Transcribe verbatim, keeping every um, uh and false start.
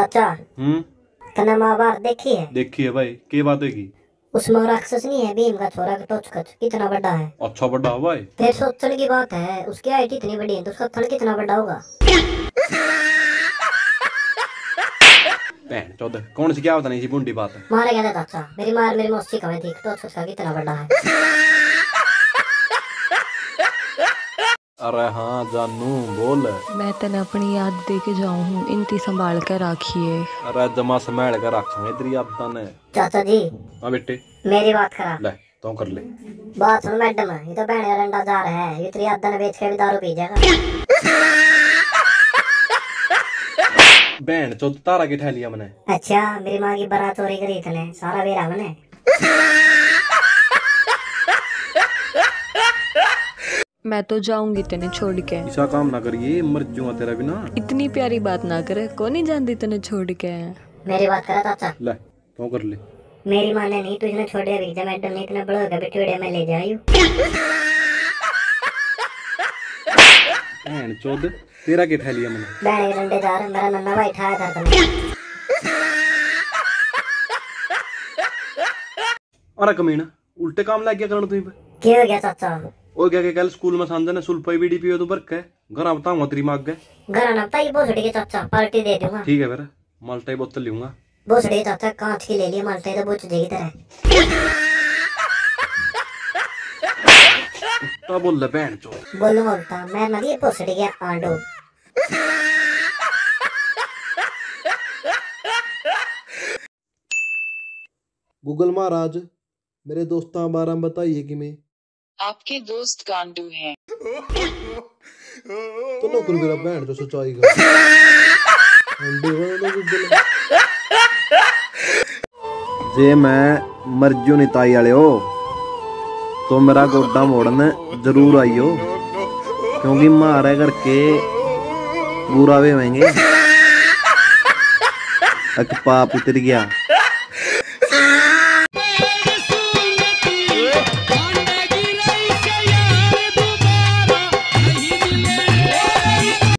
चाचा हम्म तना महाभारत देखी है? देखी है भाई, के बात है की? उसमें राक्षस नहीं है भीम का छोरा टोचकच कितना बड़ा है? अच्छा बड़ा है भाई। फिर सोचने की बात है, उसकी हाइट इतनी बड़ी है तो उसका थन कितना बड़ा होगा? बहन चौदह कौन सी क्या होता नहीं सी बुंडी बात है। मारे गया था चाचा, मेरी मार मेरी मौसी कमाई थी टोचकच का कितना बड़ा है? अरे हाँ जानू बोल। मैं तेने अपनी याद दे के जाऊँ हूँ, इनती संभाल कर राखिए। अरे जमा संभाल कर रखेंगे तेरी याद ने। चाचा जी हाँ बेटे मेरी बात करा। ले तो कर ले बात सुन मैडम, ये तो बहन का रंडा जा रहा है, ये तेरी याद ने बेच के भी दारू पी जाएगा। बहन चौथ तारा के ठा लिया मैंने। अच्छा मेरी माँ की बारात चोरी करी तने, सारा बेरा मैंने। मैं तो जाऊंगी तेने छोड़ के। ऐसा काम ना करिए, मर जाऊंगा तेरा बिना। इतनी प्यारी बात ना करे, कौन नहीं जानती तेने छोड़ के। मेरी बात करा चाचा। ले तो कर ले। मेरी माँ ने नहीं तुझने छोड़ दिया भीजा, मैडम ने इतना बड़ा होगा बेटी बेटे में ले जायू। बहन चौथ तेरा के ठा लिया मैंने। बहन के डंडे जा रहे, मेरा नन्ना भाई ठाया था तुमने। अरे कमीना उल्टे काम लग गया करने तुम। क्या हो गया चाचा? ओ क्या कल स्कूल में सांझे ने सुल्फाई बीड़ी पियो तो बरक है घर बताऊंगा तेरी माँ के। घर ना बताइए भोसड़ी के चाचा, पार्टी दे दूंगा। ठीक है फिर माल्टा ही बोतल लूंगा। भोसड़ी चाचा कांच की ले लिया, माल्टे तो बुझ जाएगी तरह। तो बोल ले बहन चौथ। बोलू बोलता मैं ना ये भोसड़ी के आंडू। गूगल महाराज मेरे दोस्तों बारे में बताइए कि मैं आपके दोस्त गांडू हैं। तो नौकर मेरा बहन जो सच्चाई का अंडे वाला गूगल। जे मैं मरजू नहीं ताई वाले हो तो मेरा गोडा मोड़ने जरूर आइयो, क्योंकि मारे करके बुरा वे होंगे। एक पाप उतर गया।